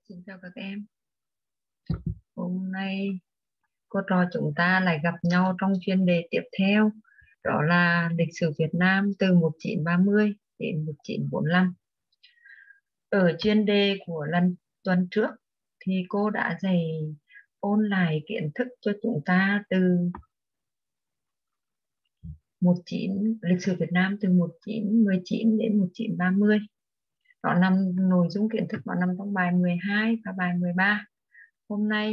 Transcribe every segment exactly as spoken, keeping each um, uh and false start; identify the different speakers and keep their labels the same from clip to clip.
Speaker 1: Xin chào các em. Hôm nay cô trò chúng ta lại gặp nhau trong chuyên đề tiếp theo, đó là lịch sử Việt Nam từ một nghìn chín trăm ba mươi đến một nghìn chín trăm bốn mươi lăm. Ở chuyên đề của lần tuần trước thì cô đã dạy ôn lại kiến thức cho chúng ta từ một chín lịch sử Việt Nam từ một nghìn chín trăm mười chín đến một nghìn chín trăm ba mươi. Đó nằm nội dung kiến thức nó nằm trong bài mười hai và bài mười ba. Hôm nay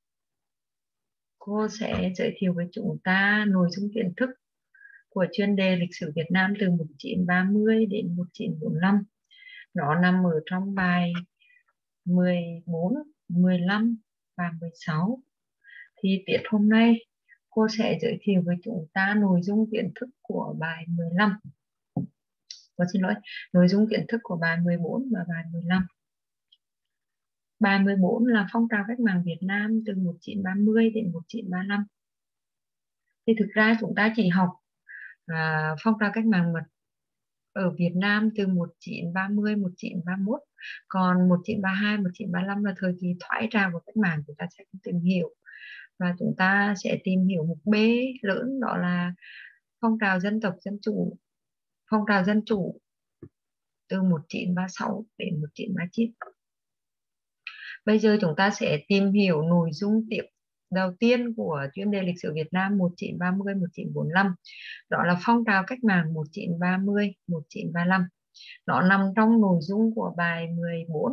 Speaker 1: cô sẽ giới thiệu với chúng ta nội dung kiến thức của chuyên đề lịch sử Việt Nam từ một nghìn chín trăm ba mươi đến một nghìn chín trăm bốn mươi lăm. Nó nằm ở trong bài mười bốn, mười lăm và mười sáu. Thì tiết hôm nay cô sẽ giới thiệu với chúng ta nội dung kiến thức của bài mười lăm. Cô xin lỗi, nội dung kiến thức của bài mười bốn và bài mười lăm. Bài mười bốn là phong trào cách mạng Việt Nam từ một nghìn chín trăm ba mươi đến một nghìn chín trăm ba mươi lăm. Thì thực ra chúng ta chỉ học à, phong trào cách mạng mật ở Việt Nam từ một nghìn chín trăm ba mươi, một nghìn chín trăm ba mươi mốt. Còn một nghìn chín trăm ba mươi hai, một nghìn chín trăm ba mươi lăm là thời kỳ thoái trào của cách mạng, chúng ta sẽ tìm hiểu. Và chúng ta sẽ tìm hiểu một B lớn, đó là phong trào dân tộc dân chủ, phong trào dân chủ từ một nghìn chín trăm ba mươi sáu đến một nghìn chín trăm ba mươi chín. Bây giờ chúng ta sẽ tìm hiểu nội dung tiếp đầu tiên của chuyên đề lịch sử Việt Nam một nghìn chín trăm ba mươi đến một nghìn chín trăm bốn mươi lăm. Đó là phong trào cách mạng một nghìn chín trăm ba mươi đến một nghìn chín trăm ba mươi lăm. Nó nằm trong nội dung của bài mười bốn.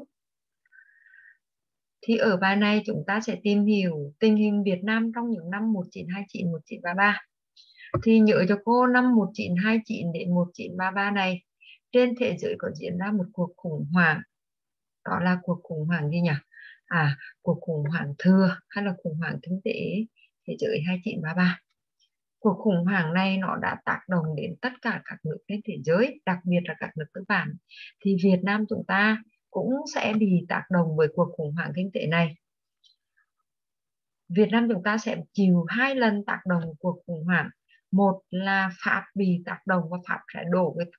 Speaker 1: Thì ở bài này chúng ta sẽ tìm hiểu tình hình Việt Nam trong những năm một nghìn chín trăm hai mươi chín đến một nghìn chín trăm ba mươi ba. Thì nhớ cho cô, năm một nghìn chín trăm hai mươi chín đến một nghìn chín trăm ba mươi ba này, trên thế giới có diễn ra một cuộc khủng hoảng. Đó là cuộc khủng hoảng gì nhỉ? À, cuộc khủng hoảng thừa hay là khủng hoảng kinh tế thế giới hai nghìn chín trăm ba mươi ba. Cuộc khủng hoảng này nó đã tác động đến tất cả các nước trên thế giới, đặc biệt là các nước tư bản. Thì Việt Nam chúng ta cũng sẽ bị tác động với cuộc khủng hoảng kinh tế này. Việt Nam chúng ta sẽ chịu hai lần tác động của cuộc khủng hoảng. Một là Pháp bị tác động và Pháp sẽ đổ cái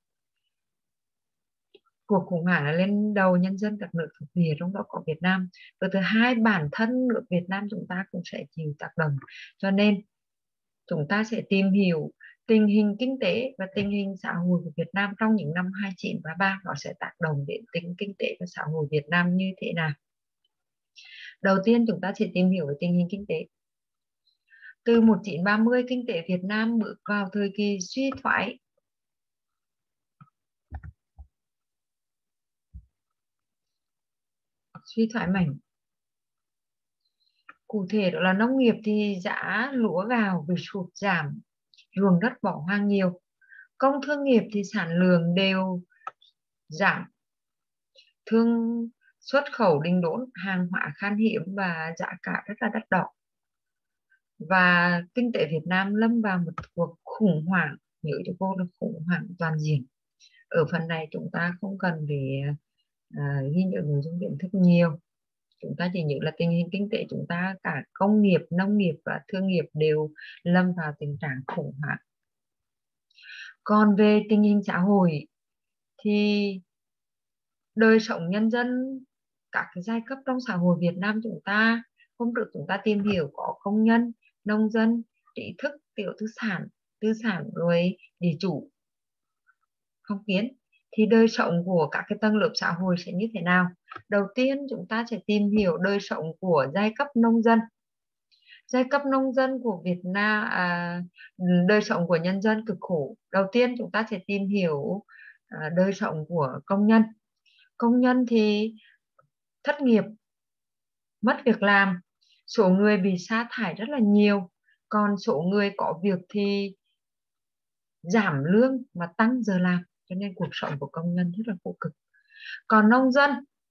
Speaker 1: cuộc khủng hoảng là lên đầu nhân dân các nước thuộc địa, trong đó có Việt Nam. Và thứ hai, bản thân nước Việt Nam chúng ta cũng sẽ chịu tác động. Cho nên chúng ta sẽ tìm hiểu tình hình kinh tế và tình hình xã hội của Việt Nam trong những năm hai nghìn chín trăm ba mươi ba, nó sẽ tác động đến tình kinh tế và xã hội Việt Nam như thế nào. Đầu tiên chúng ta sẽ tìm hiểu về tình hình kinh tế. Từ một nghìn chín trăm ba mươi, kinh tế Việt Nam bước vào thời kỳ suy thoái. Suy thoái mạnh. Cụ thể đó là nông nghiệp thì giá lúa gạo bị sụt giảm, ruộng đất bỏ hoang nhiều. Công thương nghiệp thì sản lượng đều giảm, thương xuất khẩu đình đốn, hàng hóa khan hiếm và giá cả rất là đắt đỏ. Và kinh tế Việt Nam lâm vào một cuộc khủng hoảng, nhớ cho cô là khủng hoảng toàn diện. Ở phần này chúng ta không cần để à, ghi nhận nội dung kiến thức nhiều. Chúng ta chỉ nhớ là tình hình kinh tế chúng ta, cả công nghiệp, nông nghiệp và thương nghiệp đều lâm vào tình trạng khủng hoảng. Còn về tình hình xã hội thì đời sống nhân dân, các cái giai cấp trong xã hội Việt Nam chúng ta, hôm trước chúng ta tìm hiểu có công nhân, nông dân, trí thức, tiểu tư sản, tư sản rồi địa chủ, phong kiến. Thì đời sống của các cái tầng lớp xã hội sẽ như thế nào? Đầu tiên chúng ta sẽ tìm hiểu đời sống của giai cấp nông dân. Giai cấp nông dân của Việt Nam, à, đời sống của nhân dân cực khổ. Đầu tiên chúng ta sẽ tìm hiểu à, đời sống của công nhân. Công nhân thì thất nghiệp, mất việc làm, số người bị sa thải rất là nhiều, còn số người có việc thì giảm lương và tăng giờ làm, cho nên cuộc sống của công nhân rất là khổ cực. Còn nông dân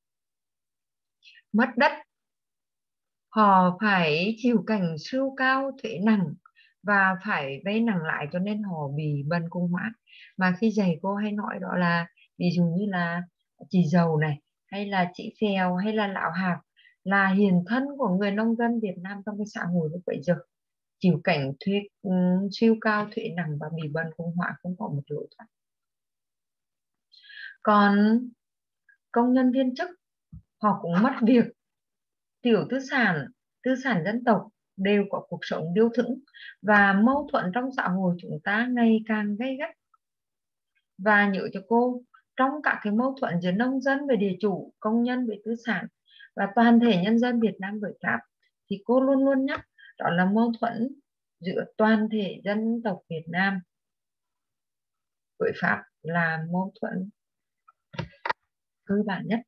Speaker 1: mất đất, họ phải chịu cảnh sưu cao thuế nặng và phải vay nặng lãi, cho nên họ bị bần cùng hóa. Mà khi dạy cô hay nói đó là ví dụ như là chị giàu này, hay là chị phèo, hay là lão hạc là hiện thân của người nông dân Việt Nam trong cái xã hội lúc bấy giờ, chịu cảnh thuế um, siêu cao thuế nặng và bị bần cùng hóa, không có một lối thoát. Còn công nhân viên chức họ cũng mất việc tiểu tư sản, tư sản dân tộc đều có cuộc sống điêu thững, và mâu thuẫn trong xã hội chúng ta ngày càng gay gắt. Và nhớ cho cô, trong các cái mâu thuẫn giữa nông dân về địa chủ, công nhân về tư sản, và toàn thể nhân dân Việt Nam với Pháp, thì cô luôn luôn nhắc đó là mâu thuẫn giữa toàn thể dân tộc Việt Nam với Pháp là mâu thuẫn cơ bản nhất.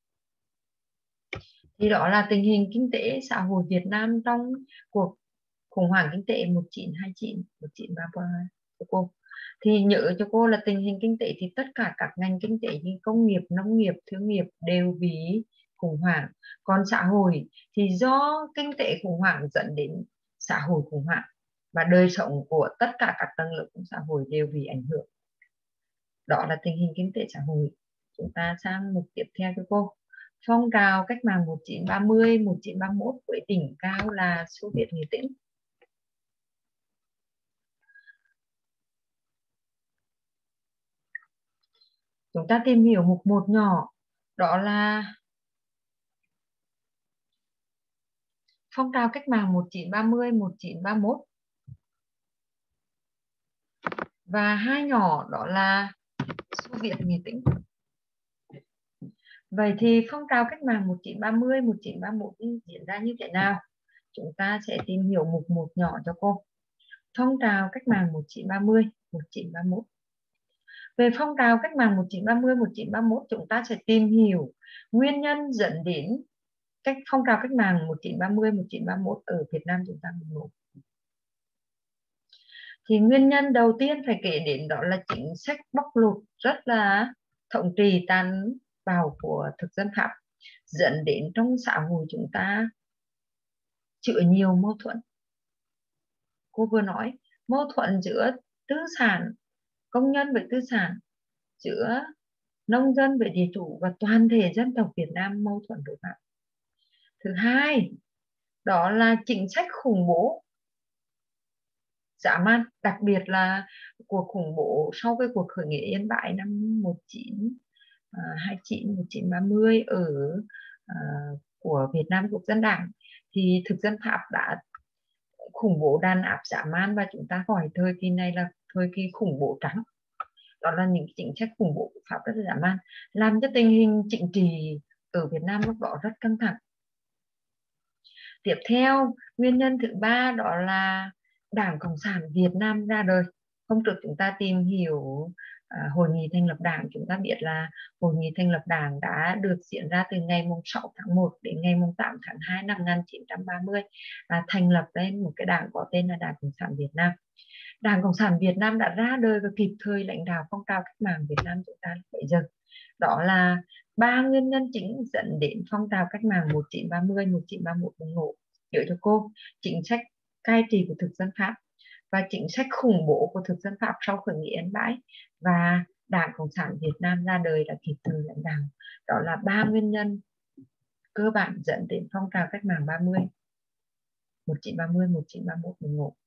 Speaker 1: Thì đó là tình hình kinh tế xã hội Việt Nam trong cuộc khủng hoảng kinh tế một chín hai chín, một chín ba ba của cô. Thì nhớ cho cô là tình hình kinh tế thì tất cả các ngành kinh tế như công nghiệp, nông nghiệp, thương nghiệp đều bị khủng hoảng. Còn xã hội thì do kinh tế khủng hoảng dẫn đến xã hội khủng hoảng, và đời sống của tất cả các tầng lớp của xã hội đều bị ảnh hưởng. Đó là tình hình kinh tế xã hội. Chúng ta sang mục tiếp theo cho cô. Phong trào cách mạng một chín ba mươi, một chín ba mốt với đỉnh cao là Xô Viết Nghệ Tĩnh. Chúng ta tìm hiểu mục một nhỏ, đó là phong trào cách mạng một chín ba mươi, một chín ba mốt. Và hai nhỏ đó là Xô Viết Nghệ Tĩnh. Vậy thì phong trào cách mạng một chín ba mươi, một chín ba mốt diễn ra như thế nào? Chúng ta sẽ tìm hiểu mục một nhỏ cho cô. Phong trào cách mạng một chín ba mươi, một chín ba mốt. Về phong trào cách mạng một chín ba mươi, một chín ba mốt, chúng ta sẽ tìm hiểu nguyên nhân dẫn đến cách phong trào cách mạng một chín ba mươi, một chín ba mốt ở Việt Nam chúng ta bùng nổ. Thì nguyên nhân đầu tiên phải kể đến đó là chính sách bóc lột rất là thống trị tàn bạo của thực dân Pháp, dẫn đến trong xã hội chúng ta chứa nhiều mâu thuẫn. Cô vừa nói mâu thuẫn giữa tư sản, công nhân với tư sản, giữa nông dân với địa chủ, và toàn thể dân tộc Việt Nam mâu thuẫn với Pháp. Thứ hai, đó là chính sách khủng bố dã man, đặc biệt là cuộc khủng bố sau cái cuộc khởi nghĩa Yên Bái năm một chín hai chín, một chín ba mươi ở uh, của Việt Nam Quốc dân Đảng. Thì thực dân Pháp đã khủng bố đàn áp dã man, và chúng ta gọi thời kỳ này là thời kỳ khủng bố trắng. Đó là những chính sách khủng bố của Pháp rất là dã man, làm cho tình hình chính trị ở Việt Nam lúc đó rất căng thẳng. Tiếp theo, nguyên nhân thứ ba đó là Đảng Cộng sản Việt Nam ra đời. Hôm trước chúng ta tìm hiểu à, hội nghị thành lập Đảng, chúng ta biết là hội nghị thành lập Đảng đã được diễn ra từ ngày sáu tháng một đến ngày tám tháng hai năm một nghìn chín trăm ba mươi, à, thành lập lên một cái đảng có tên là Đảng Cộng sản Việt Nam. Đảng Cộng sản Việt Nam đã ra đời và kịp thời lãnh đạo phong trào cách mạng Việt Nam chúng ta bây giờ. Đó là ba nguyên nhân chính dẫn đến phong trào cách mạng một chín ba mươi, một chín ba mốt bùng nổ. Nhớ cho cô, chính sách cai trị của thực dân Pháp, và chính sách khủng bố của thực dân Pháp sau khởi nghĩa Yên Bái, và Đảng Cộng sản Việt Nam ra đời là kịp thời lãnh đạo. Đó là ba nguyên nhân cơ bản dẫn đến phong trào cách mạng ba mươi, một chín ba mươi, một chín ba mốt bùng nổ.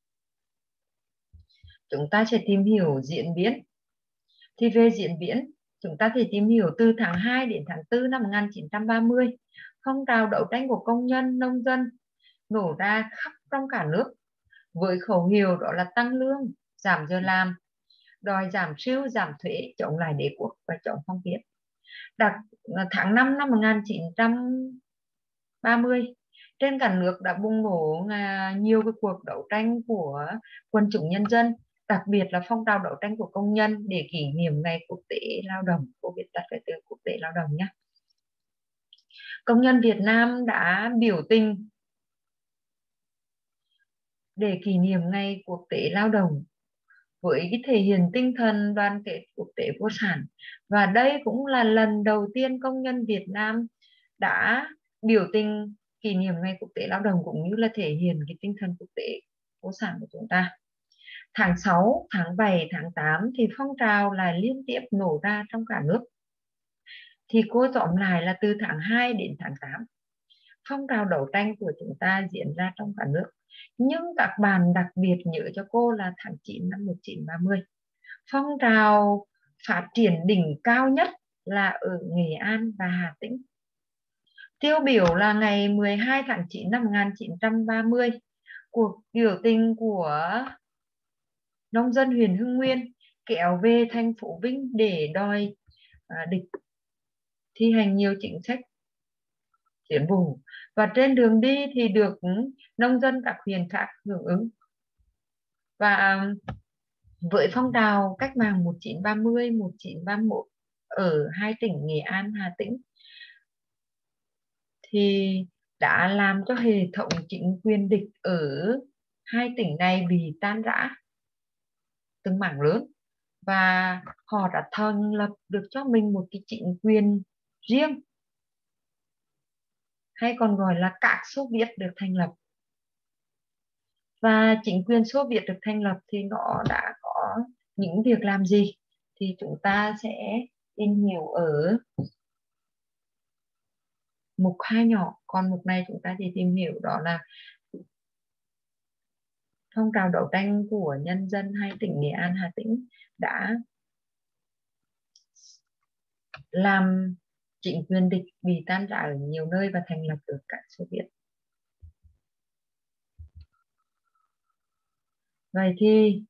Speaker 1: Chúng ta sẽ tìm hiểu diễn biến. Thì về diễn biến, chúng ta thể tìm hiểu từ tháng hai đến tháng tư năm một nghìn chín trăm ba mươi, phong trào đấu tranh của công nhân, nông dân nổ ra khắp trong cả nước với khẩu hiệu đó là tăng lương, giảm giờ làm, đòi giảm sưu, giảm thuế, chống lại đế quốc và chống phong kiến. Đặc tháng năm năm một nghìn chín trăm ba mươi, trên cả nước đã bùng nổ nhiều cái cuộc đấu tranh của quần chúng nhân dân, đặc biệt là phong trào đấu tranh của công nhân để kỷ niệm ngày quốc tế lao động. Cô viết tắt cái từ quốc tế lao động nhé. Công nhân Việt Nam đã biểu tình để kỷ niệm ngày quốc tế lao động với cái thể hiện tinh thần đoàn kết quốc tế vô sản. Và đây cũng là lần đầu tiên công nhân Việt Nam đã biểu tình kỷ niệm ngày quốc tế lao động, cũng như là thể hiện cái tinh thần quốc tế vô sản của chúng ta. Tháng sáu, tháng bảy, tháng tám thì phong trào lại liên tiếp nổ ra trong cả nước. Thì cô tóm lại là từ tháng hai đến tháng tám, phong trào đấu tranh của chúng ta diễn ra trong cả nước. Nhưng các bạn đặc biệt nhớ cho cô là tháng chín năm một chín ba mươi, phong trào phát triển đỉnh cao nhất là ở Nghệ An và Hà Tĩnh. Tiêu biểu là ngày mười hai tháng chín năm một nghìn chín trăm ba mươi, cuộc biểu tình của nông dân huyện Hưng Nguyên kéo về thành phố Vinh để đòi à, địch thi hành nhiều chính sách tiến bộ, và trên đường đi thì được nông dân các huyện khác hưởng ứng. Và với phong trào cách mạng một nghìn chín trăm ba mươi, một nghìn chín trăm ba mươi mốt ở hai tỉnh Nghệ An, Hà Tĩnh thì đã làm cho hệ thống chính quyền địch ở hai tỉnh này bị tan rã từng mảng lớn, và họ đã thành lập được cho mình một cái chính quyền riêng, hay còn gọi là các Xô Viết được thành lập. Và chính quyền Xô Viết được thành lập thì nó đã có những việc làm gì thì chúng ta sẽ tìm hiểu ở mục hai nhỏ, còn mục này chúng ta chỉ tìm hiểu đó là phong trào đấu tranh của nhân dân hai tỉnh Nghệ An, Hà Tĩnh đã làm chính quyền địch bị tan rã ở nhiều nơi và thành lập được các Xô Viết. Vậy thì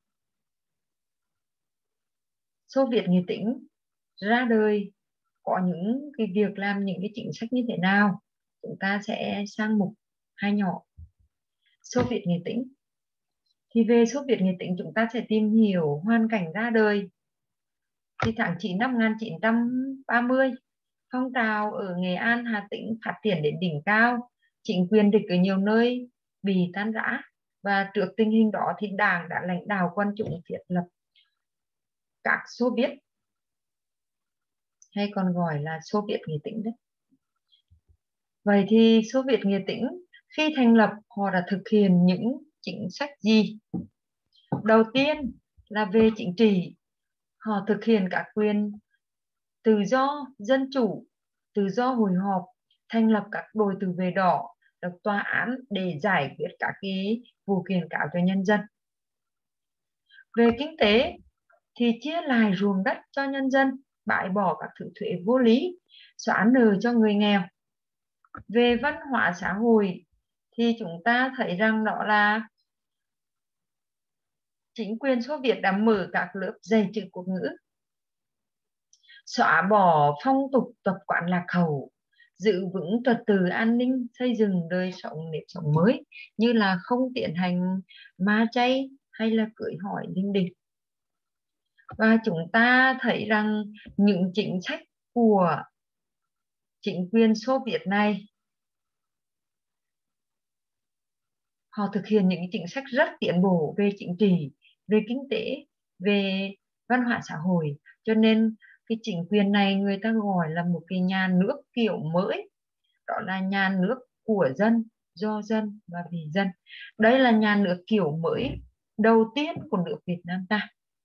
Speaker 1: Xô Viết Nghệ Tĩnh ra đời có những cái việc làm, những cái chính sách như thế nào, chúng ta sẽ sang mục hai nhỏ. Xô Viết Nghệ Tĩnh thì về Xô Viết Nghệ Tĩnh chúng ta sẽ tìm hiểu hoàn cảnh ra đời. Thì tháng chín năm một nghìn chín trăm ba mươi, phong trào ở Nghệ An, Hà Tĩnh phát triển đến đỉnh cao, chính quyền địch ở nhiều nơi bị tan rã, và trước tình hình đó thì Đảng đã lãnh đạo quân chúng thiết lập các Xô Viết, hay còn gọi là Xô Viết Nghệ Tĩnh đấy. Vậy thì Xô Viết Nghệ Tĩnh khi thành lập họ đã thực hiện những chính sách gì? Đầu tiên là về chính trị, họ thực hiện các quyền tự do, dân chủ, tự do hội họp, thành lập các đội tự vệ đỏ, được tòa án để giải quyết các cái vụ kiện cáo cho nhân dân. Về kinh tế thì chia lại ruộng đất cho nhân dân, bãi bỏ các thứ thuế vô lý, xóa nợ cho người nghèo. Về văn hóa xã hội thì chúng ta thấy rằng đó là chính quyền Xô Viết đã mở các lớp dạy chữ quốc ngữ, xóa bỏ phong tục tập quán lạc hậu, giữ vững trật tự an ninh, xây dựng đời sống nếp sống mới, như là không tiến hành ma chay hay là cưới hỏi linh đình. Và chúng ta thấy rằng những chính sách của chính quyền Xô Viết này, họ thực hiện những chính sách rất tiến bộ về chính trị, về kinh tế, về văn hóa xã hội, cho nên cái chính quyền này người ta gọi là một cái nhà nước kiểu mới, đó là nhà nước của dân, do dân và vì dân. Đây là nhà nước kiểu mới đầu tiên của nước Việt Nam ta.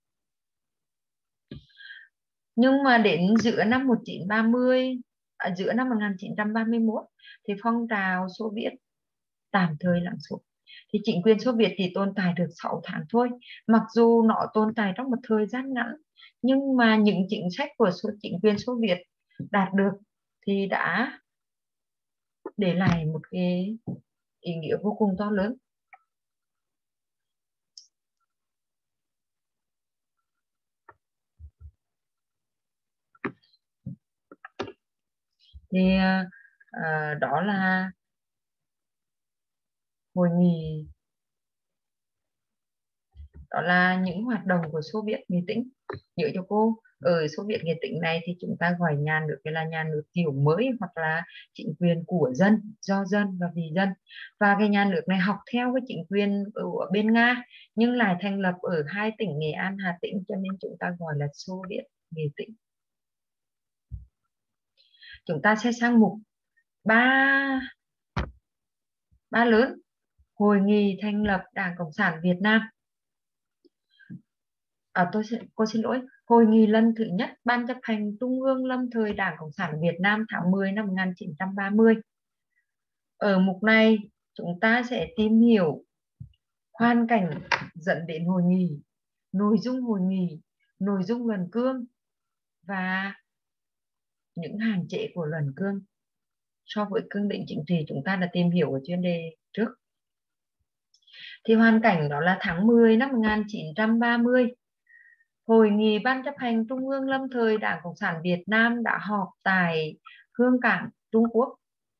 Speaker 1: Nhưng mà đến giữa năm một nghìn chín trăm ba mươi, à, giữa năm một nghìn chín trăm ba mươi mốt thì phong trào Xô Viết tạm thời lắng xuống. Thì chính quyền Xô Viết chỉ tồn tại được sáu tháng thôi. Mặc dù nó tồn tại trong một thời gian ngắn, nhưng mà những chính sách của chính quyền Xô Viết đạt được thì đã để lại một cái ý nghĩa vô cùng to lớn. Thì à, đó là hội nghị, đó là những hoạt động của Xô Viết Nghệ Tĩnh. Nhớ cho cô, ở Xô Viết Nghệ Tĩnh này thì chúng ta gọi nhà nước là nhà nước kiểu mới, hoặc là chính quyền của dân, do dân và vì dân. Và cái nhà nước này học theo cái chính quyền ở bên Nga, nhưng lại thành lập ở hai tỉnh Nghệ An, Hà Tĩnh, cho nên chúng ta gọi là Xô Viết Nghệ Tĩnh. Chúng ta sẽ sang mục ba ba lớn. Hội nghị thành lập Đảng Cộng sản Việt Nam. À, tôi xin, cô xin lỗi. Hội nghị lần thứ nhất Ban chấp hành Trung ương lâm thời Đảng Cộng sản Việt Nam tháng mười năm một nghìn chín trăm ba mươi. Ở mục này chúng ta sẽ tìm hiểu hoàn cảnh dẫn đến hội nghị, nội dung hội nghị, nội dung luận cương và những hạn chế của luận cương. so với cương lĩnh chính trị chúng ta đã tìm hiểu ở chuyên đề trước. Thì hoàn cảnh đó là tháng mười năm một nghìn chín trăm ba mươi, Hội nghị Ban chấp hành Trung ương lâm thời Đảng Cộng sản Việt Nam đã họp tại Hương Cảng, Trung Quốc.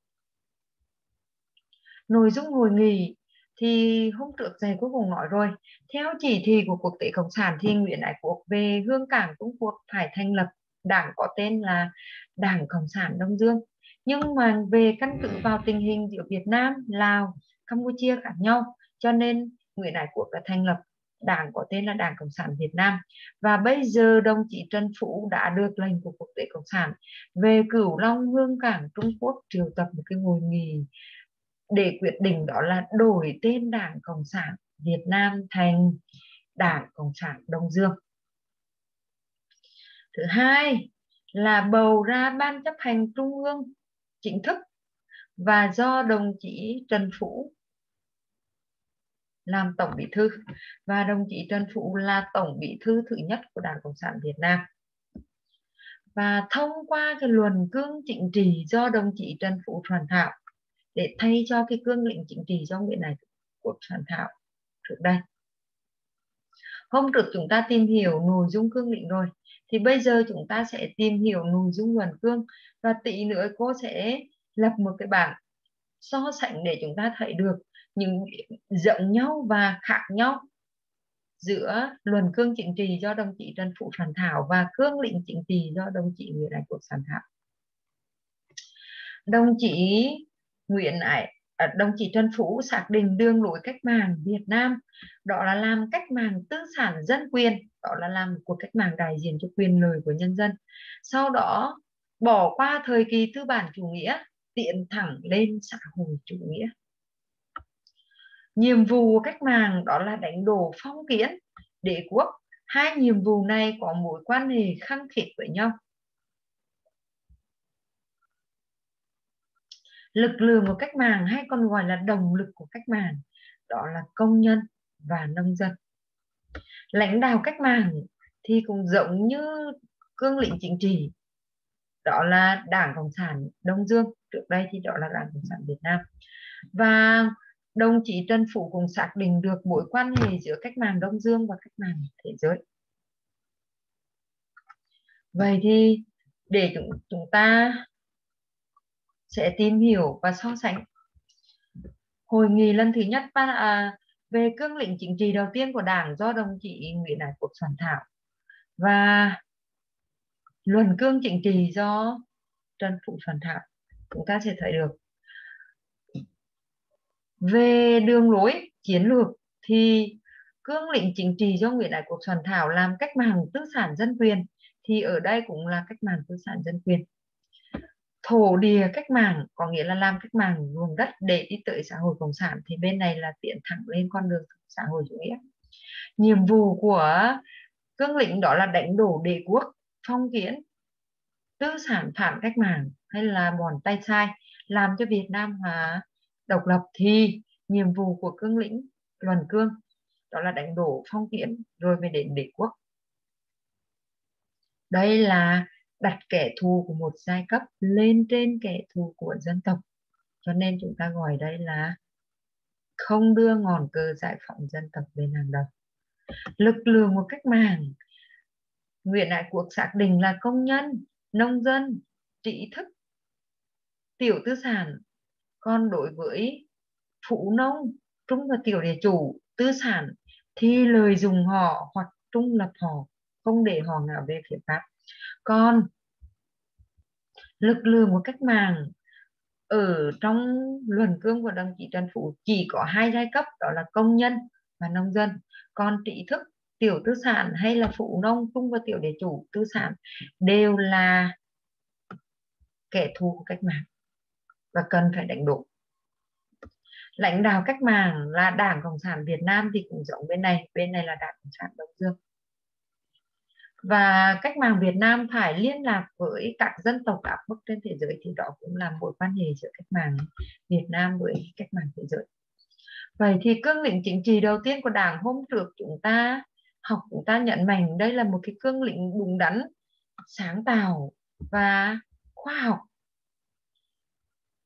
Speaker 1: Nội dung hội nghị thì hôm trước thầy cuối cùng nói rồi, theo chỉ thị của Quốc tế Cộng sản thì Nguyễn Ái Quốc về Hương Cảng Trung Quốc phải thành lập đảng có tên là Đảng Cộng sản Đông Dương. Nhưng mà về căn cứ vào tình hình giữa Việt Nam, Lào, Campuchia khác nhau, cho nên Nguyễn Ái Quốc đã thành lập đảng có tên là Đảng Cộng sản Việt Nam. Và bây giờ đồng chí Trần Phú đã được lệnh của Quốc tế Cộng sản về Cửu Long Hương Cảng Trung Quốc triệu tập một cái hội nghị để quyết định, đó là đổi tên Đảng Cộng sản Việt Nam thành Đảng Cộng sản Đông Dương. Thứ hai là bầu ra Ban chấp hành Trung ương chính thức và do đồng chí Trần Phú làm tổng bí thư, và đồng chí Trần Phú là tổng bí thư thứ nhất của Đảng Cộng sản Việt Nam. Và thông qua cái luận cương chính trị do đồng chí Trần Phú soạn thảo để thay cho cái cương lĩnh chính trị do Nguyễn Ái Quốc soạn thảo trước đây. Hôm trước chúng ta tìm hiểu nội dung cương lĩnh rồi, thì bây giờ chúng ta sẽ tìm hiểu nội dung luận cương, và tí nữa cô sẽ lập một cái bảng so sánh để chúng ta thấy được những giống nhau và khác nhau giữa luận cương chính trị do đồng chí Trần Phú soạn thảo và cương lĩnh chính trị do đồng chí Nguyễn Ái Quốc soạn thảo. Đồng chí Nguyễn Ái đồng chí Trần Phú xác định đường lối cách mạng Việt Nam đó là làm cách mạng tư sản dân quyền, đó là làm cuộc cách mạng đại diện cho quyền lợi của nhân dân, sau đó bỏ qua thời kỳ tư bản chủ nghĩa, tiến thẳng lên xã hội chủ nghĩa. Nhiệm vụ của cách mạng đó là đánh đổ phong kiến, đế quốc. Hai nhiệm vụ này có mối quan hệ khăng khít với nhau. Lực lượng của cách mạng hay còn gọi là động lực của cách mạng đó là công nhân và nông dân. Lãnh đạo cách mạng thì cũng giống như cương lĩnh chính trị, đó là Đảng Cộng sản Đông Dương, trước đây thì đó là Đảng Cộng sản Việt Nam. Và đồng chí Trần Phú cũng xác định được mối quan hệ giữa cách mạng Đông Dương và cách mạng thế giới. Vậy thì để chúng, chúng ta sẽ tìm hiểu và so sánh hội nghị lần thứ nhất à, về cương lĩnh chính trị đầu tiên của Đảng do đồng chí Nguyễn Ái Quốc soạn thảo và luận cương chính trị do Trần Phú soạn thảo. Chúng ta sẽ thấy được về đường lối chiến lược thì cương lĩnh chính trị do Nguyễn Ái Quốc soạn thảo làm cách mạng tư sản dân quyền, thì ở đây cũng là cách mạng tư sản dân quyền. Thổ địa cách mạng có nghĩa là làm cách mạng vùng đất để đi tới xã hội cộng sản, thì bên này là tiến thẳng lên con đường xã hội chủ nghĩa. Nhiệm vụ của cương lĩnh đó là đánh đổ đế quốc, phong kiến, tư sản phản cách mạng hay là bọn tay sai, làm cho Việt Nam hóa độc lập. Thì nhiệm vụ của cương lĩnh luận cương đó là đánh đổ phong kiến rồi mới đến đế quốc. Đây là đặt kẻ thù của một giai cấp lên trên kẻ thù của dân tộc, cho nên chúng ta gọi đây là không đưa ngọn cờ giải phóng dân tộc lên hàng đầu. Lực lượng của cách mạng Nguyễn Ái Quốc xác định là công nhân, nông dân, trí thức, tiểu tư sản. Còn đối với phú nông, trung và tiểu địa chủ tư sản thì lợi dụng họ hoặc trung lập họ, không để họ ngả về phía Pháp. Còn lực lượng của cách mạng ở trong luận cương của đồng chí Trần Phú chỉ có hai giai cấp, đó là công nhân và nông dân. Còn trí thức, tiểu tư sản hay là phú nông, trung và tiểu địa chủ tư sản đều là kẻ thù của cách mạng và cần phải đánh đổ. Lãnh đạo cách mạng là Đảng Cộng sản Việt Nam thì cũng giống bên này, bên này là Đảng Cộng sản Đông Dương. Và cách mạng Việt Nam phải liên lạc với các dân tộc các nước trên thế giới, thì đó cũng là mối quan hệ giữa cách mạng Việt Nam với cách mạng thế giới. Vậy thì cương lĩnh chính trị đầu tiên của Đảng hôm trước chúng ta học, chúng ta nhận mạnh đây là một cái cương lĩnh đúng đắn, sáng tạo và khoa học.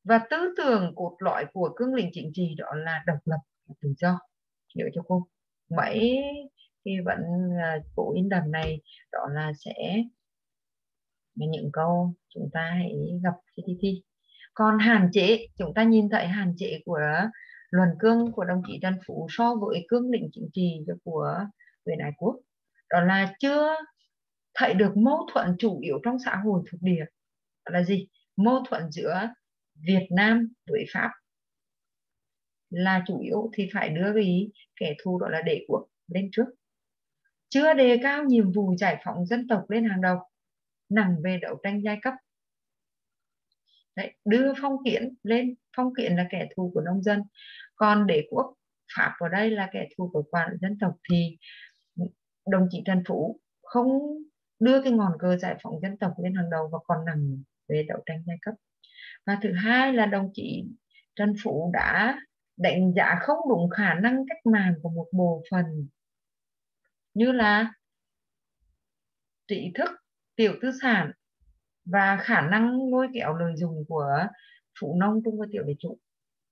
Speaker 1: Và tư tưởng cốt lõi của cương lĩnh chính trị đó là độc lập và tự do. Nhớ cho cô mấy thì vẫn cố in đầm này, đó là sẽ những câu chúng ta hãy gặp khi đi thi. Còn hạn chế, chúng ta nhìn thấy hạn chế của luận cương của đồng chí Trần Phú so với cương lĩnh chính trị của Nguyễn Ái Quốc, đó là chưa thấy được mâu thuẫn chủ yếu trong xã hội thuộc địa. Đó là gì? Mâu thuẫn giữa Việt Nam với Pháp là chủ yếu, thì phải đưa cái kẻ thù đó là đế quốc lên trước, chưa đề cao nhiệm vụ giải phóng dân tộc lên hàng đầu, nặng về đấu tranh giai cấp. Đấy, đưa phong kiến lên, phong kiến là kẻ thù của nông dân, còn đế quốc Pháp ở đây là kẻ thù của toàn dân tộc. Thì đồng chí Trần Phú không đưa cái ngọn cờ giải phóng dân tộc lên hàng đầu và còn nặng về đấu tranh giai cấp. Và thứ hai là đồng chí Trần Phú đã đánh giá không đúng khả năng cách mạng của một bộ phận như là trí thức, tiểu tư sản và khả năng lôi kéo lợi dụng của phú nông trung và tiểu địa chủ.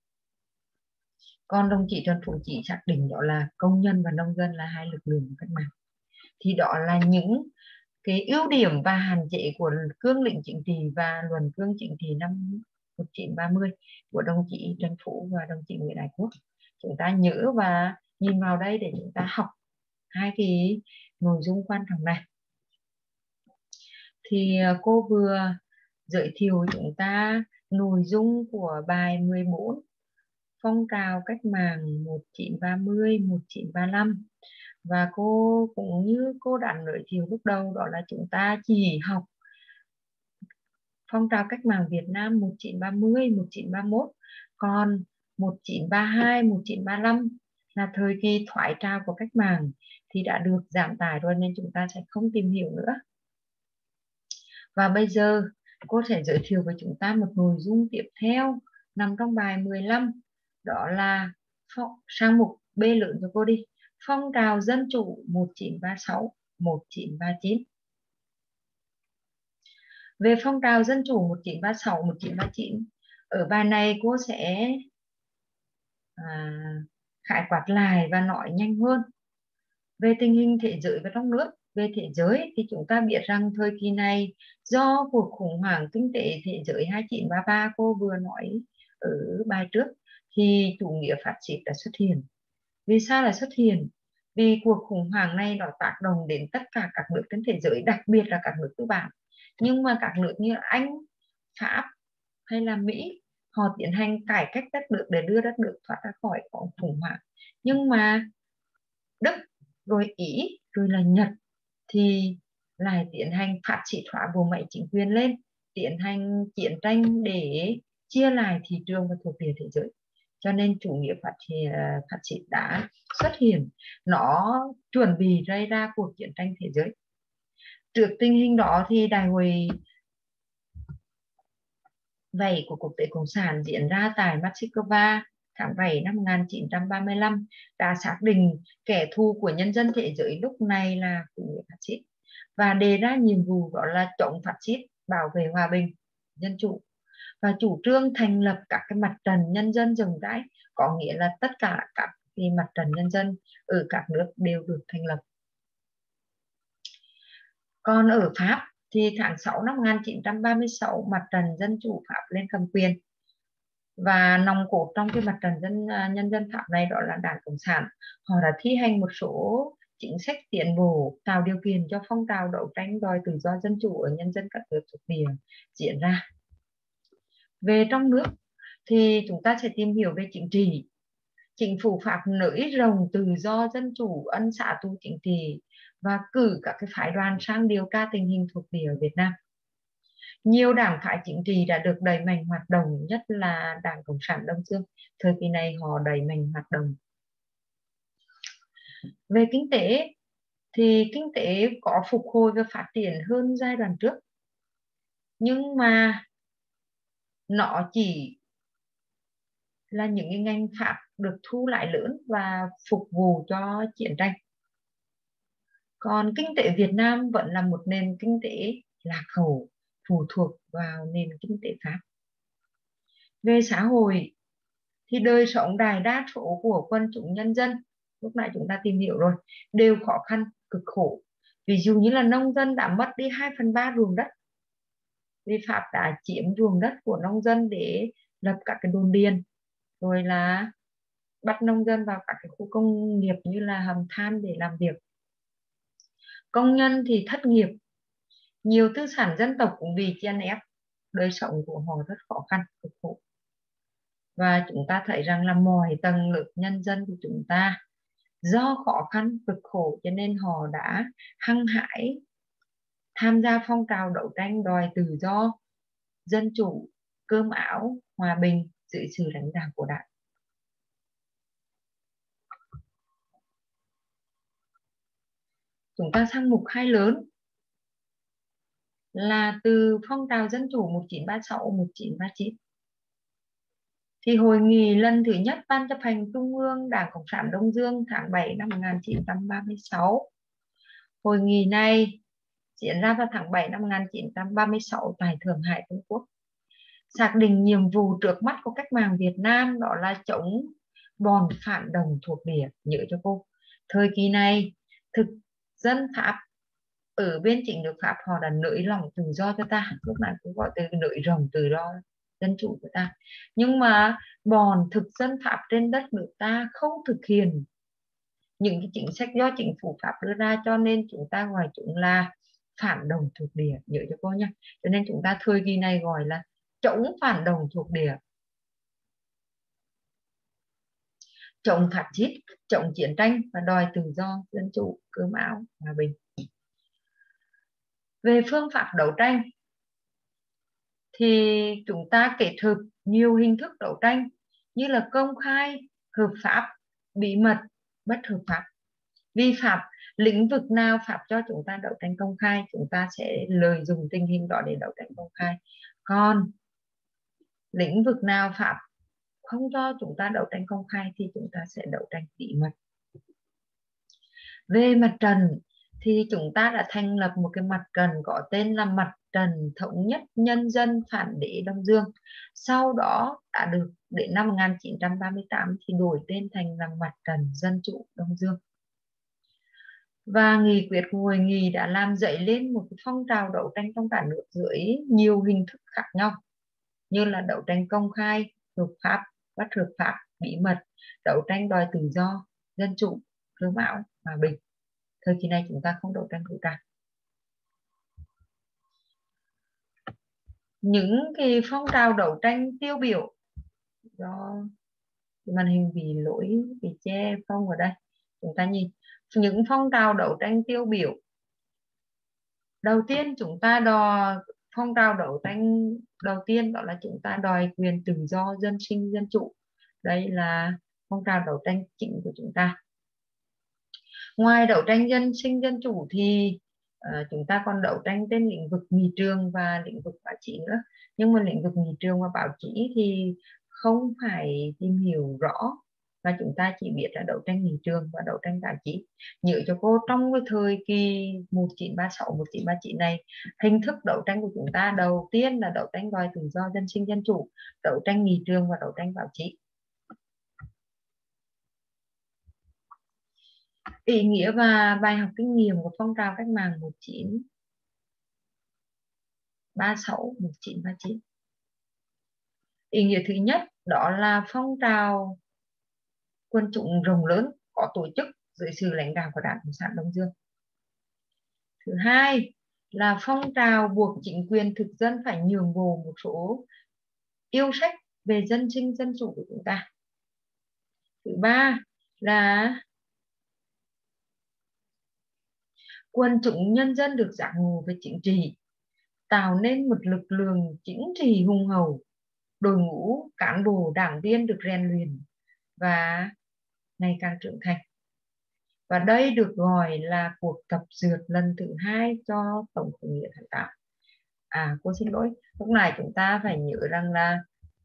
Speaker 1: Còn đồng chí Trần Phú chỉ xác định đó là công nhân và nông dân là hai lực lượng cách mạng. Thì đó là những cái ưu điểm và hạn chế của cương lĩnh chính trị và luận cương chính trị năm một nghìn chín trăm ba mươi của đồng chí Trần Phú và đồng chí Nguyễn Ái Quốc. Chúng ta nhớ và nhìn vào đây để chúng ta học hai cái nội dung quan trọng này. Thì cô vừa giới thiệu chúng ta nội dung của bài mười bốn phong trào cách mạng một nghìn chín trăm ba mươi một nghìn chín trăm ba mươi lăm, và cô cũng như cô đã giới thiệu lúc đầu, đó là chúng ta chỉ học phong trào cách mạng Việt Nam một nghìn chín trăm ba mươi một nghìn chín trăm ba mươi mốt, còn một nghìn chín trăm ba mươi hai một nghìn chín trăm ba mươi lăm là thời kỳ thoái trào của cách mạng thì đã được giảm tải rồi, nên chúng ta sẽ không tìm hiểu nữa. Và bây giờ cô sẽ giới thiệu với chúng ta một nội dung tiếp theo nằm trong bài mười lăm, đó là sang mục B lớn cho cô đi, phong trào dân chủ một nghìn chín trăm ba mươi sáu một nghìn chín trăm ba mươi chín. Về phong trào dân chủ một nghìn chín trăm ba mươi sáu một nghìn chín trăm ba mươi chín, ở bài này cô sẽ à, khái quát lại và nói nhanh hơn về tình hình thế giới và trong nước. Về thế giới thì chúng ta biết rằng thời kỳ này do cuộc khủng hoảng kinh tế thế giới hai chín ba ba cô vừa nói ở bài trước, thì chủ nghĩa phát xít đã xuất hiện. Vì sao lại xuất hiện? Vì cuộc khủng hoảng này nó tác động đến tất cả các nước trên thế giới, đặc biệt là các nước tư bản. Nhưng mà các nước như Anh, Pháp hay là Mỹ, họ tiến hành cải cách đất nước để đưa đất nước thoát ra khỏi khủng hoảng. Nhưng mà Đức, rồi Ý, rồi là Nhật thì lại tiến hành phát xít hóa bộ máy chính quyền lên, tiến hành chiến tranh để chia lại thị trường và thuộc địa thế giới. Cho nên chủ nghĩa phát triển phát xít đã xuất hiện, nó chuẩn bị gây ra cuộc chiến tranh thế giới. Trước tình hình đó thì đại hội bảy của Quốc tế Cộng sản diễn ra tại Moscow tháng bảy năm một nghìn chín trăm ba mươi lăm đã xác định kẻ thù của nhân dân thế giới lúc này là chủ nghĩa phát xít, và đề ra nhiệm vụ đó là chống phát xít, bảo vệ hòa bình, dân chủ, và chủ trương thành lập các cái mặt trận nhân dân rộng rãi, có nghĩa là tất cả các cái mặt trận nhân dân ở các nước đều được thành lập. Còn ở Pháp thì tháng sáu năm một nghìn chín trăm ba mươi sáu, mặt trận dân chủ Pháp lên cầm quyền, và nòng cốt trong cái mặt trận dân nhân dân Pháp này đó là Đảng Cộng sản. Họ đã thi hành một số chính sách tiến bộ tạo điều kiện cho phong trào đấu tranh đòi tự do dân chủ ở nhân dân các nước thuộc địa diễn ra. Về trong nước thì chúng ta sẽ tìm hiểu về chính trị. Chính phủ Pháp nới rộng tự do dân chủ, ân xá tù chính trị và cử các cái phái đoàn sang điều tra tình hình thuộc địa ở Việt Nam. Nhiều đảng phái chính trị đã được đẩy mạnh hoạt động, nhất là Đảng Cộng sản Đông Dương. Thời kỳ này họ đẩy mạnh hoạt động. Về kinh tế thì kinh tế có phục hồi và phát triển hơn giai đoạn trước, nhưng mà nó chỉ là những cái ngành Pháp được thu lãi lớn và phục vụ cho chiến tranh. Còn kinh tế Việt Nam vẫn là một nền kinh tế lạc hậu, phụ thuộc vào nền kinh tế Pháp. Về xã hội thì đời sống đại đa số của quần chúng nhân dân, lúc nãy chúng ta tìm hiểu rồi, đều khó khăn cực khổ. Ví dụ như là nông dân đã mất đi hai phần ba ruộng đất vì Pháp đã chiếm ruộng đất của nông dân để lập các cái đồn điền, rồi là bắt nông dân vào các cái khu công nghiệp như là hầm than để làm việc. Công nhân thì thất nghiệp, nhiều tư sản dân tộc cũng bị chèn ép, đời sống của họ rất khó khăn cực khổ. Và chúng ta thấy rằng là mọi tầng lớp nhân dân của chúng ta do khó khăn cực khổ cho nên họ đã hăng hái tham gia phong trào đấu tranh đòi tự do, dân chủ, cơm áo, hòa bình dưới sự lãnh đạo của Đảng. Chúng ta sang mục hai lớn là từ phong trào dân chủ một nghìn chín trăm ba mươi sáu đến một nghìn chín trăm ba mươi chín. Thì hội nghị lần thứ nhất Ban chấp hành Trung ương Đảng Cộng sản Đông Dương tháng bảy năm một nghìn chín trăm ba mươi sáu. Hội nghị này diễn ra vào tháng bảy năm một nghìn chín trăm ba mươi sáu tại Thượng Hải, Trung Quốc. Xác định nhiệm vụ trước mắt của cách mạng Việt Nam đó là chống bọn phản động thuộc địa. Nhớ cho cô, thời kỳ này thực dân Pháp ở bên chính nước Pháp họ đã nới lỏng tự do cho ta, lúc này cũng gọi từ nới lỏng tự do dân chủ của ta, nhưng mà bọn thực dân Pháp trên đất nước ta không thực hiện những cái chính sách do chính phủ Pháp đưa ra, cho nên chúng ta gọi chúng là phản động thuộc địa. Nhớ cho cô nhé, cho nên chúng ta thời kỳ này gọi là chống phản động thuộc địa, chống phát xít, chống chiến tranh và đòi tự do, dân chủ, cơm áo, hòa bình. Về phương pháp đấu tranh thì chúng ta kết hợp nhiều hình thức đấu tranh như là công khai, hợp pháp, bí mật, bất hợp pháp. Vi phạm lĩnh vực nào Pháp cho chúng ta đấu tranh công khai, chúng ta sẽ lợi dụng tình hình đó để đấu tranh công khai. Còn lĩnh vực nào Pháp không cho chúng ta đấu tranh công khai thì chúng ta sẽ đấu tranh bí mật. Về mặt trận thì chúng ta đã thành lập một cái mặt trận có tên là Mặt trận Thống nhất Nhân dân Phản đế Đông Dương. Sau đó đã được đến năm một nghìn chín trăm ba mươi tám thì đổi tên thành là Mặt trận Dân chủ Đông Dương. Và nghị quyết của hội nghị đã làm dậy lên một cái phong trào đấu tranh trong cả nước dưới nhiều hình thức khác nhau, như là đấu tranh công khai, hợp pháp, bất hợp pháp, bí mật, đấu tranh đòi tự do, dân chủ, cơm áo, hòa bình. Thời kỳ này chúng ta không đấu tranh vũ trang. Những cái phong trào đấu tranh tiêu biểu, do màn hình bị lỗi, bị che phông ở đây, chúng ta nhìn những phong trào đấu tranh tiêu biểu. Đầu tiên chúng ta đòi phong trào đấu tranh đầu tiên đó là chúng ta đòi quyền tự do, dân sinh, dân chủ. Đây là phong trào đấu tranh chính của chúng ta. Ngoài đấu tranh dân sinh dân chủ thì uh, chúng ta còn đấu tranh trên lĩnh vực nghị trường và lĩnh vực báo chí nữa. Nhưng mà lĩnh vực nghị trường và báo chí thì không phải tìm hiểu rõ, và chúng ta chỉ biết là đấu tranh nghị trường và đấu tranh báo chí. Nhớ cho cô, trong cái thời kỳ một nghìn chín trăm ba mươi sáu, một nghìn chín trăm ba mươi chín này, hình thức đấu tranh của chúng ta đầu tiên là đấu tranh đòi tự do, dân sinh dân chủ, đấu tranh nghị trường và đấu tranh báo chí. Ý nghĩa và bài học kinh nghiệm của phong trào cách mạng một nghìn chín trăm ba mươi sáu, một nghìn chín trăm ba mươi chín. Ý nghĩa thứ nhất đó là phong trào quân chúng rộng lớn, có tổ chức dưới sự lãnh đạo của Đảng Cộng sản Đông Dương. Thứ hai là phong trào buộc chính quyền thực dân phải nhường bộ một số yêu sách về dân sinh dân chủ của chúng ta. Thứ ba là quần chúng nhân dân được giác ngộ về chính trị, tạo nên một lực lượng chính trị hùng hậu, đội ngũ cán bộ đảng viên được rèn luyện và ngày càng trưởng thành. Và đây được gọi là cuộc tập dượt lần thứ hai cho tổng khởi nghĩa tháng tám. À, cô xin lỗi, lúc này chúng ta phải nhớ rằng là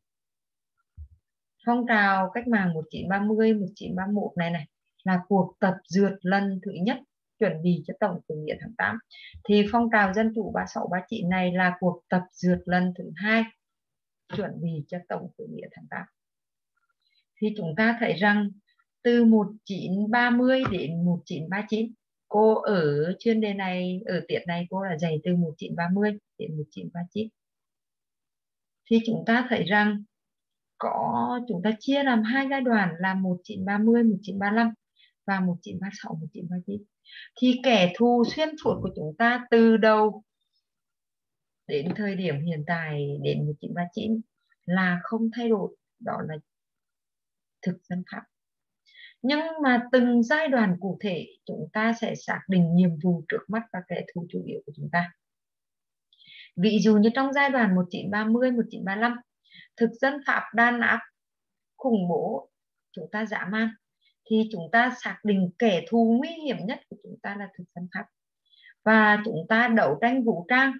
Speaker 1: phong trào cách mạng một nghìn chín trăm ba mươi, một nghìn chín trăm ba mươi mốt này này là cuộc tập dượt lần thứ nhất chuẩn bị cho tổng khởi nghĩa tháng tám. Thì phong trào dân chủ ba mươi sáu, ba mươi chín này là cuộc tập dượt lần thứ hai chuẩn bị cho tổng khởi nghĩa tháng tám. Thì chúng ta thấy rằng từ một nghìn chín trăm ba mươi đến một nghìn chín trăm ba mươi chín, cô ở chuyên đề này, ở tiết này cô là dạy từ một nghìn chín trăm ba mươi đến một nghìn chín trăm ba mươi chín. Thì chúng ta thấy rằng có chúng ta chia làm hai giai đoạn là một nghìn chín trăm ba mươi, một nghìn chín trăm ba mươi lăm và một nghìn chín trăm ba mươi sáu, một nghìn chín trăm ba mươi chín. Thì kẻ thù xuyên suốt của chúng ta từ đầu đến thời điểm hiện tại đến một nghìn chín trăm ba mươi chín là không thay đổi, đó là thực dân Pháp. Nhưng mà từng giai đoạn cụ thể chúng ta sẽ xác định nhiệm vụ trước mắt và kẻ thù chủ yếu của chúng ta. Ví dụ như trong giai đoạn một nghìn chín trăm ba mươi, một nghìn chín trăm ba mươi lăm, thực dân Pháp đàn áp, khủng bố, chúng ta dã man, thì chúng ta xác định kẻ thù nguy hiểm nhất của chúng ta là thực dân Pháp, và chúng ta đấu tranh vũ trang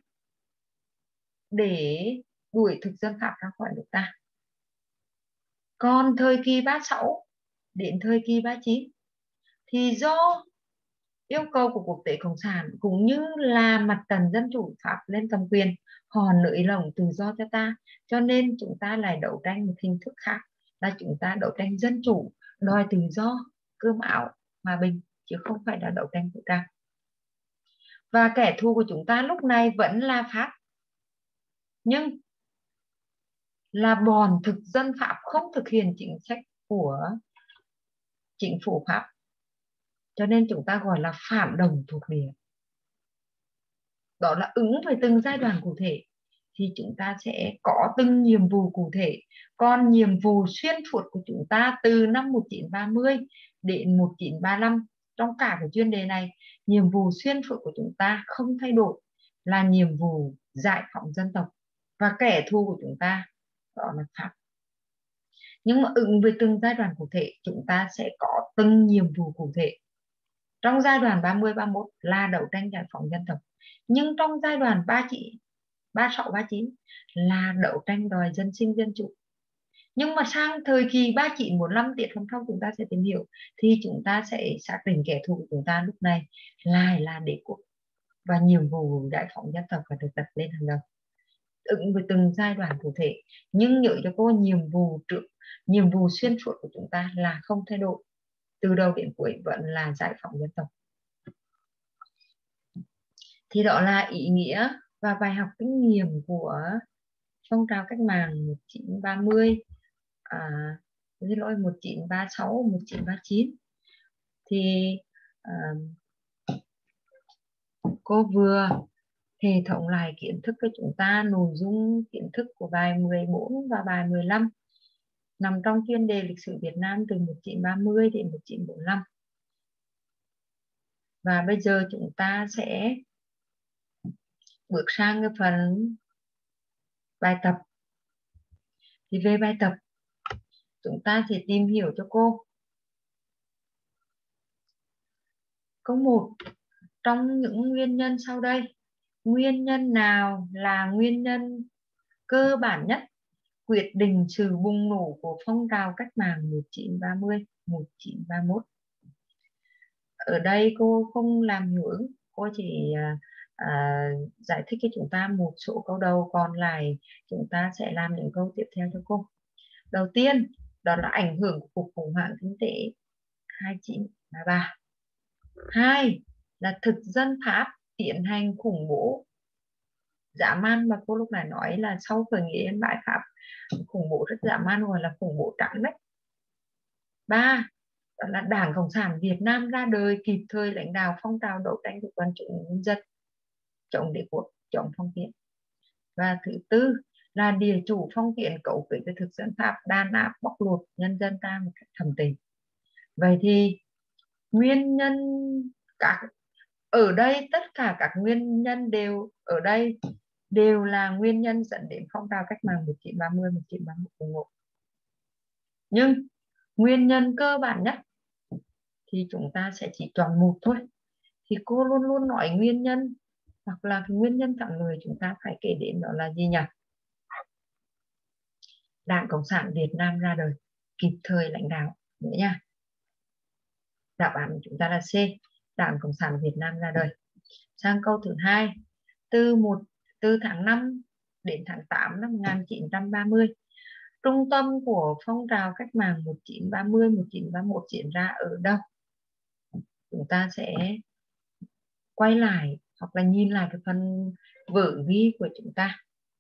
Speaker 1: để đuổi thực dân Pháp ra khỏi nước ta. Còn thời kỳ ba mươi sáu đến thời kỳ ba mươi chín thì do yêu cầu của quốc tế cộng sản cũng như là mặt trận dân chủ Pháp lên cầm quyền, họ nới lỏng tự do cho ta, cho nên chúng ta lại đấu tranh một hình thức khác, là chúng ta đấu tranh dân chủ, đòi tự do, cơm áo, hòa bình, chứ không phải là đấu tranh vũ trang. Và kẻ thù của chúng ta lúc này vẫn là Pháp, nhưng là bọn thực dân Pháp không thực hiện chính sách của chính phủ Pháp, cho nên chúng ta gọi là phản động thuộc địa. Đó là ứng với từng giai đoạn cụ thể thì chúng ta sẽ có từng nhiệm vụ cụ thể. Còn nhiệm vụ xuyên suốt của chúng ta từ năm một nghìn chín trăm ba mươi đến một nghìn chín trăm ba mươi lăm, trong cả cái chuyên đề này, nhiệm vụ xuyên suốt của chúng ta không thay đổi, là nhiệm vụ giải phóng dân tộc, và kẻ thù của chúng ta đó là Pháp. Nhưng mà ứng với từng giai đoạn cụ thể chúng ta sẽ có từng nhiệm vụ cụ thể. Trong giai đoạn ba mươi, ba mươi mốt là đấu tranh giải phóng dân tộc, nhưng trong giai đoạn ba mươi sáu, ba mươi chín là đấu tranh đòi dân sinh dân chủ. Nhưng mà sang thời kỳ ba mươi chín, bốn mươi lăm, tiết hôm sau chúng ta sẽ tìm hiểu, thì chúng ta sẽ xác định kẻ thù của chúng ta lúc này lại là đế quốc, và nhiệm vụ giải phóng dân tộc phải được đặt lên hàng đầu, ứng với từng giai đoạn cụ thể. Nhưng nhớ cho cô, nhiệm vụ trước, nhiệm vụ xuyên suốt của chúng ta là không thay đổi, từ đầu đến cuối vẫn là giải phóng dân tộc. Thì đó là ý nghĩa và bài học kinh nghiệm của phong trào cách mạng một nghìn chín trăm ba mươi, à, xin lỗi, một nghìn chín trăm ba mươi sáu, một nghìn chín trăm ba mươi chín. Thì à, cô vừa hệ thống lại kiến thức cho chúng ta, nội dung kiến thức của bài mười bốn và bài mười lăm nằm trong chuyên đề lịch sử Việt Nam từ một nghìn chín trăm ba mươi đến một nghìn chín trăm bốn mươi lăm. Và bây giờ chúng ta sẽ bước sang cái phần bài tập. Thì về bài tập chúng ta sẽ tìm hiểu cho cô câu một, trong những nguyên nhân sau đây, nguyên nhân nào là nguyên nhân cơ bản nhất quyết định sự bùng nổ của phong trào cách mạng một nghìn chín trăm ba mươi, một nghìn chín trăm ba mươi mốt? Ở đây cô không làm hiệu ứng, cô chỉ à, à, giải thích cho chúng ta một số câu đầu, còn lại chúng ta sẽ làm những câu tiếp theo cho cô. Đầu tiên đó là ảnh hưởng của cuộc khủng hoảng kinh tế hai chín ba ba. Hai là thực dân Pháp tiến hành khủng bố dã man, mà cô lúc này nói là sau khởi nghĩa Yên Bái Pháp khủng bố rất dã man, gọi là khủng bố trắng đấy. Ba đó là Đảng Cộng sản Việt Nam ra đời kịp thời lãnh đạo phong trào đấu tranh của quần chúng nhân dân chống đế quốc, chống phong kiến. Và thứ tư là địa chủ phong kiến cấu kết với thực dân Pháp đàn áp bóc lột nhân dân ta một cách thầm tình. Vậy thì nguyên nhân các ở đây, tất cả các nguyên nhân đều ở đây đều là nguyên nhân dẫn đến phong trào cách mạng một nghìn chín trăm ba mươi, một nghìn chín trăm ba mươi mốt bùng nổ. Nhưng nguyên nhân cơ bản nhất thì chúng ta sẽ chỉ chọn một thôi. Thì cô luôn luôn nói nguyên nhân, hoặc là cái nguyên nhân thắng lợi chúng ta phải kể đến đó là gì nhỉ? Đảng Cộng sản Việt Nam ra đời kịp thời lãnh đạo nữa nha. Đáp án của chúng ta là C, Đảng Cộng sản Việt Nam ra đời. Sang câu thứ hai, từ một từ tháng năm đến tháng tám năm một nghìn chín trăm ba mươi. Trung tâm của phong trào cách mạng một nghìn chín trăm ba mươi một nghìn chín trăm ba mươi mốt diễn ra ở đâu? Chúng ta sẽ quay lại hoặc là nhìn lại cái phần vở ghi của chúng ta.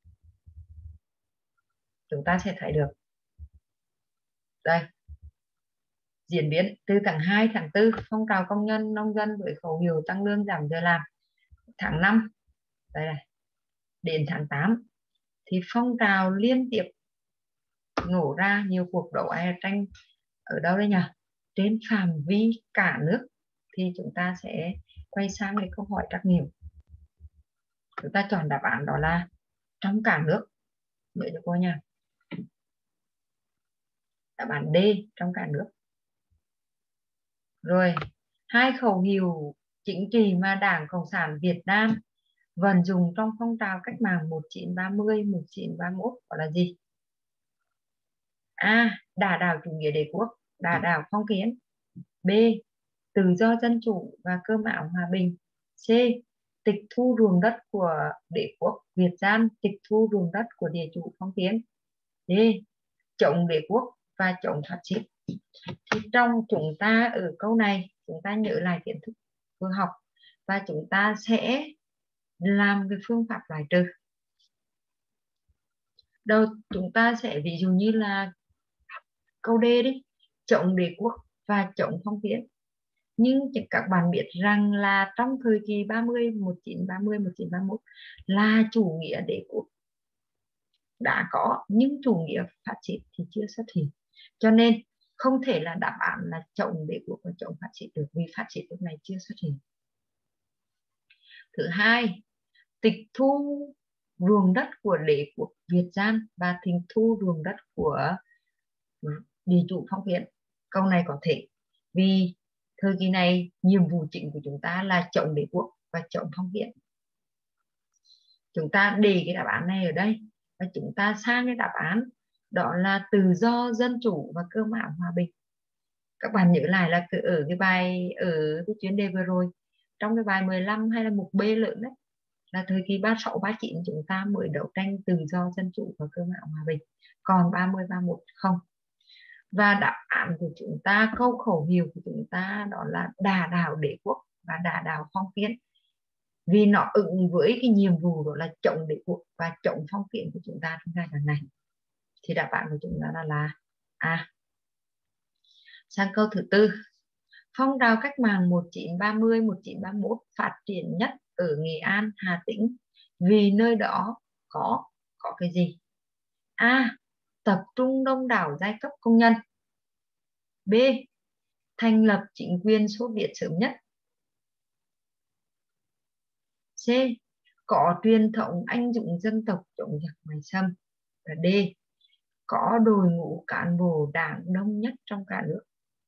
Speaker 1: Chúng ta sẽ thấy được. Đây. Diễn biến từ tháng hai, tháng tư, phong trào công nhân nông dân với khẩu hiệu tăng lương giảm giờ làm. Tháng năm, đây này, đến tháng tám thì phong trào liên tiếp nổ ra nhiều cuộc đấu tranh ở đâu đây nhỉ? Trên phạm vi cả nước. Thì chúng ta sẽ quay sang cái câu hỏi trắc nghiệm. Chúng ta chọn đáp án đó là trong cả nước. Nhớ cho cô nha. Đáp án D, trong cả nước. Rồi, hai khẩu hiệu chính trị mà Đảng Cộng sản Việt Nam vận dụng trong phong trào cách mạng một nghìn chín trăm ba mươi một nghìn chín trăm ba mươi mốt đó là gì? A. Đả đảo chủ nghĩa đế quốc, đả đảo phong kiến. B. Tự do dân chủ và cơm áo hòa bình. C. Tịch thu ruộng đất của đế quốc Việt gian, tịch thu ruộng đất của địa chủ phong kiến. D. Chống đế quốc và chống phát xít. Thì trong chúng ta ở câu này chúng ta nhớ lại kiến thức vừa học và chúng ta sẽ làm cái phương pháp loại trừ. Đầu chúng ta sẽ ví dụ như là câu D đi, chống đế quốc và chống phong kiến. Nhưng các bạn biết rằng là trong thời kỳ ba mươi, một nghìn chín trăm ba mươi, một nghìn chín trăm ba mươi mốt là chủ nghĩa đế quốc đã có, nhưng chủ nghĩa phát xít thì chưa xuất hiện. Cho nên không thể là đáp án là chống đế quốc và chống phát xít được, vì phát xít lúc này chưa xuất hiện. Thứ hai, tịch thu ruộng đất của đế quốc Việt gian và tịch thu ruộng đất của địa chủ phong kiến. Câu này có thể vì thời kỳ này nhiệm vụ chính của chúng ta là chống đế quốc và chống phong kiến. Chúng ta để cái đáp án này ở đây và chúng ta sang cái đáp án đó là tự do dân chủ và cơ bản hòa bình. Các bạn nhớ lại là ở cái bài ở cái chuyên đề vừa rồi, trong cái bài mười lăm hay là mục B lớn đấy, là thời kỳ ba mươi sáu, ba mươi chín chúng ta mới đấu tranh tự do dân chủ và cơ bản hòa bình, còn ba mươi, ba mươi mốt không. Và đáp án của chúng ta, câu khẩu hiệu của chúng ta đó là đả đảo đế quốc và đả đảo phong kiến, vì nó ứng với cái nhiệm vụ đó là chống đế quốc và chống phong kiến của chúng ta trong giai đoạn này. Thì đáp án của chúng ta là là A. Sang câu thứ tư, phong trào cách mạng một nghìn chín trăm ba mươi, một nghìn chín trăm ba mươi mốt phát triển nhất ở Nghệ An, Hà Tĩnh vì nơi đó có có cái gì? A. Tập trung đông đảo giai cấp công nhân. B. Thành lập chính quyền Xô Viết sớm nhất. C. Có truyền thống anh dũng dân tộc chống giặc ngoại xâm. Và D. Có đội ngũ cán bộ đảng đông nhất trong cả nước.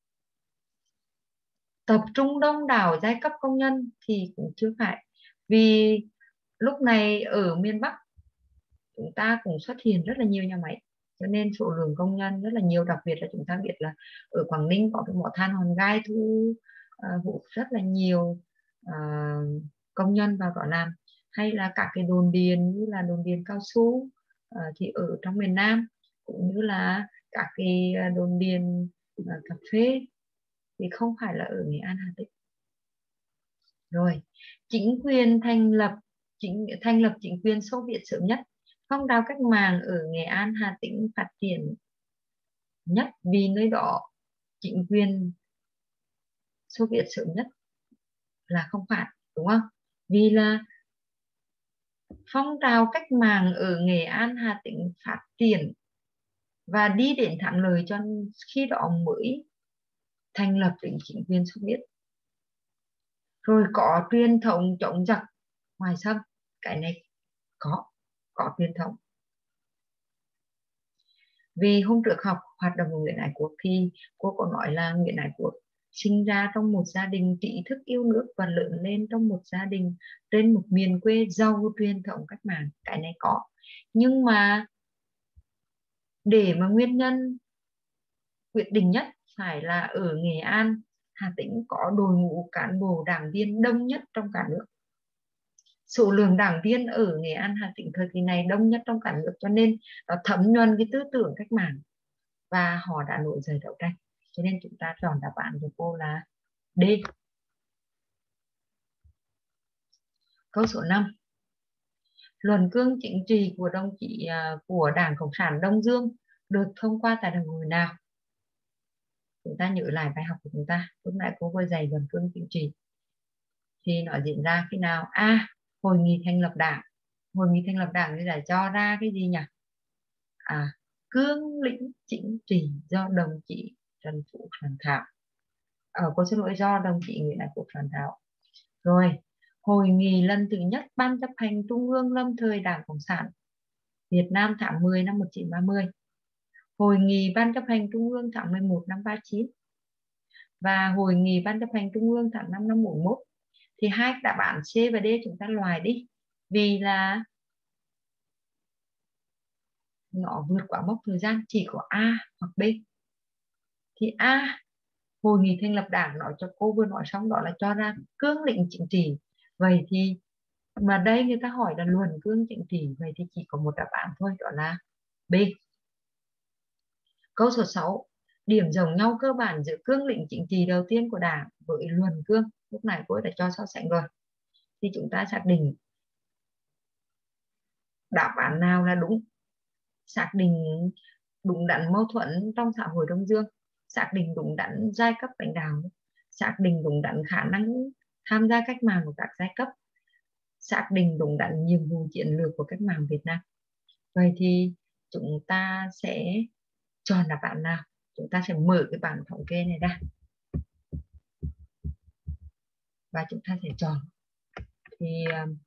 Speaker 1: Tập trung đông đảo giai cấp công nhân thì cũng chưa phải, vì lúc này ở miền Bắc chúng ta cũng xuất hiện rất là nhiều nhà máy, cho nên số lượng công nhân rất là nhiều. Đặc biệt là chúng ta biết là ở Quảng Ninh có cái mỏ than Hòn Gai thu uh, hút rất là nhiều uh, công nhân vào đó làm, hay là các cái đồn điền như là đồn điền cao su uh, thì ở trong miền Nam, cũng như là các cái đồn điền uh, cà phê thì không phải là ở Nghệ An, Hà Tĩnh. Rồi, chính quyền thành lập chính thành lập chính quyền Xô Viết sớm nhất. Phong trào cách mạng ở Nghệ An, Hà Tĩnh phát triển nhất vì nơi đó chính quyền Xô Viết sớm nhất là không phải, đúng không? Vì là phong trào cách mạng ở Nghệ An, Hà Tĩnh phát triển và đi đến thắng lợi cho khi đó mới thành lập chính quyền Xô Viết. Rồi có truyền thống chống giặc ngoại xâm, cái này có có truyền thống. Vì hôm trước học hoạt động của Nguyễn Ái Quốc thì cô có nói là Nguyễn Ái Quốc sinh ra trong một gia đình trí thức yêu nước và lớn lên trong một gia đình trên một miền quê giàu truyền thống cách mạng, cái này có. Nhưng mà để mà nguyên nhân quyết định nhất phải là ở Nghệ An, Hà Tĩnh có đội ngũ cán bộ đảng viên đông nhất trong cả nước. số lượng đảng viên ở Nghệ An Hà Tĩnh thời kỳ này đông nhất trong cả nước, cho nên nó thấm nhuần cái tư tưởng cách mạng và họ đã nổi dậy đấu tranh, cho nên chúng ta chọn đáp án của cô là D. Câu số năm. Luận cương chính trị của đồng chí à, của Đảng Cộng sản Đông Dương được thông qua tại đại hội nào? Chúng ta nhớ lại bài học của chúng ta, lúc nãy cô vừa dạy luận cương chính trị thì nó diễn ra khi nào? A. Hội nghị thành lập đảng. Hội nghị thành lập đảng thì đã cho ra cái gì nhỉ? À, cương lĩnh chính trị do đồng chí Trần Phú soạn thảo. Ở ờ, cô xin lỗi, do đồng chí Nguyễn Ái Quốc soạn thảo. Rồi, hội nghị lần thứ nhất Ban chấp hành Trung ương lâm thời Đảng Cộng sản Việt Nam tháng mười năm một nghìn chín trăm ba mươi. Hội nghị Ban chấp hành Trung ương tháng mười một năm ba mươi chín. Và hội nghị Ban chấp hành Trung ương tháng năm năm bốn mươi mốt. Thì hai đáp án C và D chúng ta loại đi. Vì là nó vượt quá mốc thời gian, chỉ có A hoặc B. Thì A, hội nghị thành lập đảng, nói cho cô vừa nói xong đó là cho ra cương lĩnh chính trị. Vậy thì mà đây người ta hỏi là luận cương chính trị, vậy thì chỉ có một đáp án thôi, đó là B. Câu số sáu. Điểm giống nhau cơ bản giữa cương lĩnh chính trị đầu tiên của đảng với luận cương, lúc này cô đã cho so sánh rồi, thì chúng ta xác định đáp án nào là đúng, xác định đúng đắn mâu thuẫn trong xã hội Đông Dương, xác định đúng đắn giai cấp lãnh đạo, xác định đúng đắn khả năng tham gia cách mạng của các giai cấp, xác định đúng đắn nhiệm vụ chiến lược của cách mạng Việt Nam. Vậy thì chúng ta sẽ chọn đáp án nào? Chúng ta sẽ mở cái bảng thống kê này ra và chúng ta sẽ chọn. Thì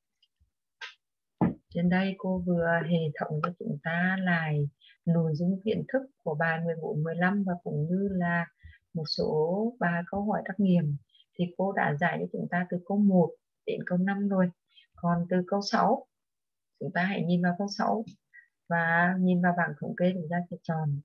Speaker 1: trên đây cô vừa hệ thống cho chúng ta lại nội dung kiến thức của bài mười bốn mười lăm và cũng như là một số bài câu hỏi trắc nghiệm. Thì cô đã giải cho chúng ta từ câu một đến câu năm rồi. Còn từ câu sáu, chúng ta hãy nhìn vào câu sáu và nhìn vào bảng thống kê, chúng ta sẽ chọn.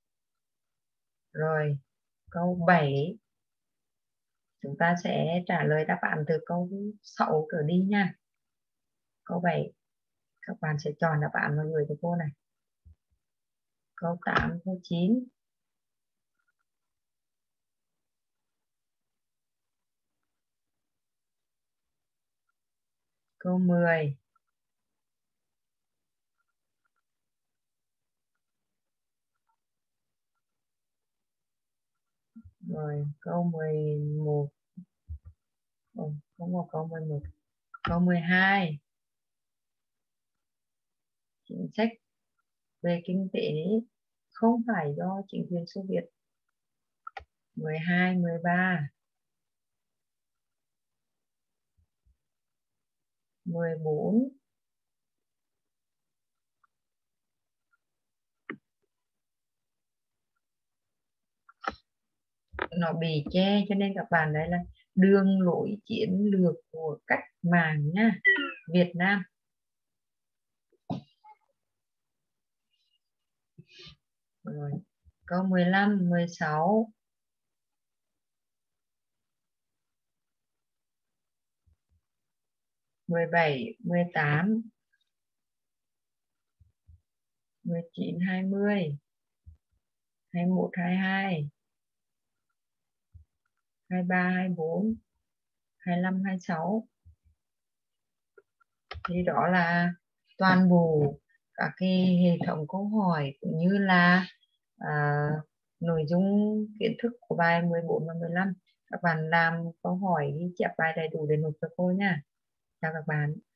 Speaker 1: Rồi, câu bảy chúng ta sẽ trả lời đáp án từ câu sáu trở đi nha. Câu bảy các bạn sẽ chọn đáp án và gửi cho cô này. Câu tám, câu chín. Câu mười. Rồi, câu mười một. Ồ, không có câu mười một. Câu mười hai. Chính sách về kinh tế không phải do chính quyền Xô Viết. mười hai, mười ba. mười bốn. Nó bị che cho nên các bạn đấy là đường lối chiến lược của cách mạng nha, Việt Nam. Rồi, câu mười lăm, mười sáu. mười bảy, mười tám. mười chín, hai mươi. hai mươi mốt, hai mươi hai. hai mươi ba, hai mươi bốn. hai mươi lăm, hai mươi sáu. Thì đó là toàn bộ các cái hệ thống câu hỏi cũng như là à, nội dung kiến thức của bài mười bốn và mười lăm. Các bạn làm câu hỏi ghi chép bài đầy đủ để nộp cho cô nha. Chào các bạn.